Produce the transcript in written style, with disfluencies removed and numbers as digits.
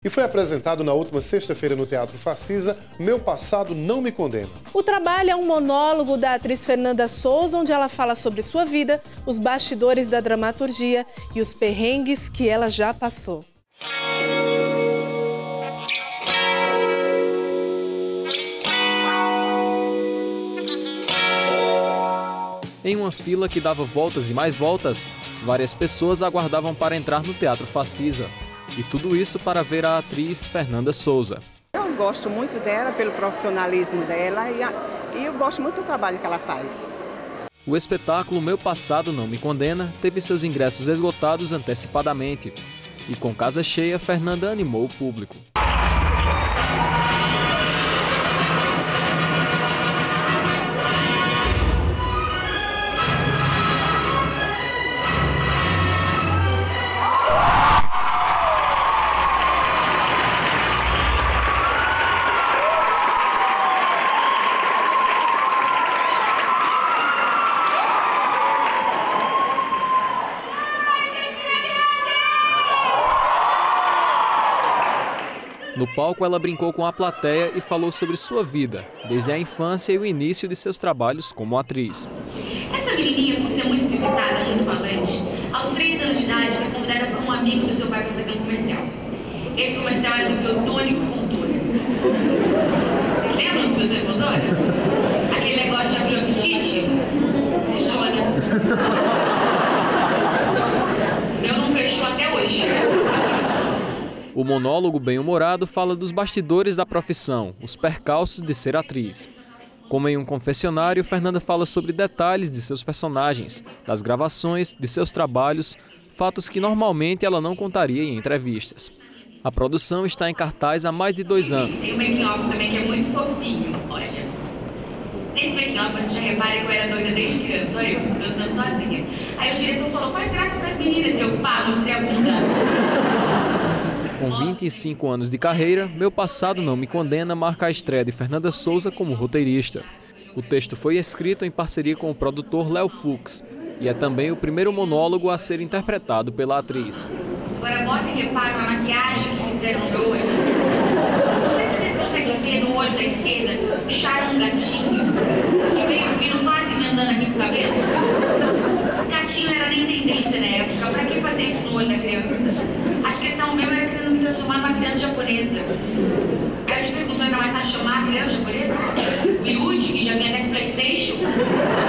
E foi apresentado na última sexta-feira no Teatro Facisa, Meu Passado Não Me Condena. O trabalho é um monólogo da atriz Fernanda Souza, onde ela fala sobre sua vida, os bastidores da dramaturgia e os perrengues que ela já passou. Em uma fila que dava voltas e mais voltas, várias pessoas aguardavam para entrar no Teatro Facisa. E tudo isso para ver a atriz Fernanda Souza. Eu gosto muito dela, pelo profissionalismo dela e eu gosto muito do trabalho que ela faz. O espetáculo Meu Passado Não Me Condena teve seus ingressos esgotados antecipadamente. E com casa cheia, Fernanda animou o público. No palco, ela brincou com a plateia e falou sobre sua vida, desde a infância e o início de seus trabalhos como atriz. Essa menininha, por ser muito espivitada, muito falante, aos 3 anos de idade, foi convidada por um amigo do seu pai para fazer um comercial. Esse comercial era do Biotônico Fontoura. Vocês lembram do Biotônico Fontoura? Aquele negócio de abrir o apetite? Funciona. Meu não fechou até hoje. O monólogo bem-humorado fala dos bastidores da profissão, os percalços de ser atriz. Como em um confessionário, Fernanda fala sobre detalhes de seus personagens, das gravações, de seus trabalhos, fatos que normalmente ela não contaria em entrevistas. A produção está em cartaz há mais de 2 anos. Tem um making-off também que é muito fofinho, olha. Nesse making-off você já repara que eu era doida desde criança, olha eu, dançando sozinha. Aí o diretor falou, faz graça para as meninas, eu pá, mostrei a bunda. Com 25 anos de carreira, Meu Passado Não Me Condena marca a estreia de Fernanda Souza como roteirista. O texto foi escrito em parceria com o produtor Léo Fux e é também o primeiro monólogo a ser interpretado pela atriz. Agora bota e repara na maquiagem que fizeram no meu olho. Não sei se vocês conseguem ver no olho da esquerda, puxaram um gatinho que veio vindo quase me andando aqui com o cabelo. O gatinho não era nem tendência na época, pra que fazer isso no olho da criança? A expressão meu era querendo me transformar numa criança japonesa. Aí eu te pergunto, era mais fácil chamar a criança japonesa? O Yuji, que já vinha até com o PlayStation?